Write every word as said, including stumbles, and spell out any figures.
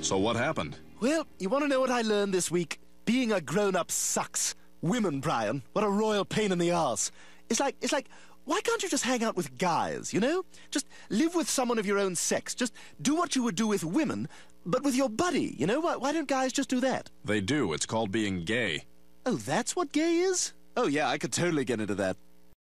So what happened? Well, you want to know what I learned this week? Being a grown-up sucks. Women, Brian, what a royal pain in the arse. It's like, it's like, why can't you just hang out with guys, you know? Just live with someone of your own sex. Just do what you would do with women, but with your buddy, you know? Why, why don't guys just do that? They do. It's called being gay. Oh, that's what gay is? Oh, yeah, I could totally get into that.